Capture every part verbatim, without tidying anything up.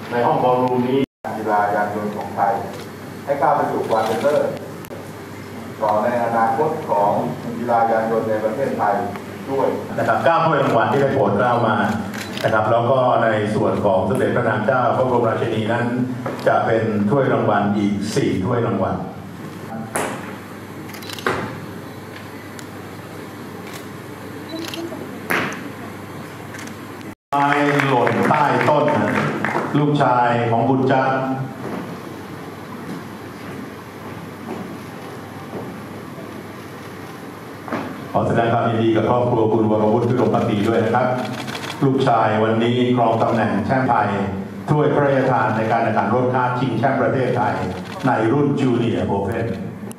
ในห้องบอลรูมนี้กีฬายานยนต์ของไทยให้ก้าวไปสู่ความเป็นเลิศต่อในอนาคตของกีฬายานยนต์ในประเทศไทยด้วยนะครับเก้าถ้วยรางวัลที่ได้โปรดเกล้ามานะครับแล้วก็ในส่วนของสมเด็จพระนางเจ้าพระบรมราชินีนั้นจะเป็นถ้วยรางวัลอีกสี่ถ้วยรางวัลไม้หล่นใต้ต้นลูกชายของบุญจันทร์ขอแสดงความยินดีกับครอบครัวคุณวรวุฒิพิรมภักดีด้วยนะครับลูกชายวันนี้ครองตำแหน่งแชมป์ไทยถ้วยพระราชทานในการแข่งขันรถคาร์ทชิงแชมป์ประเทศไทยในรุ่นจูเนียร์โอเพ่น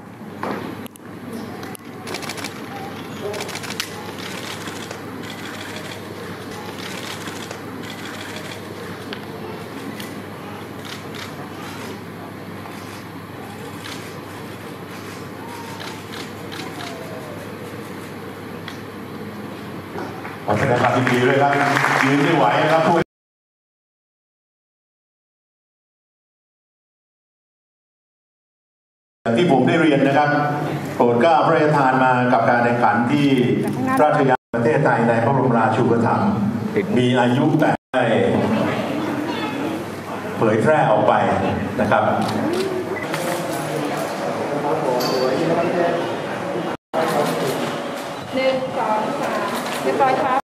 ขอแสดงความยินดีด้วยครับยืนไม่ไหวนะครับพูดอย่างที่ผมได้เรียนนะครับโปรดเกล้าพระราชทานมากับการแข่งขันที่ราชยานประเทศไทยในพระบรมราชูปถัมภ์มีอายุแต่ได้เผยแพร่ออกไปนะครับหนึ่งสองสามเรียบร้อยครับ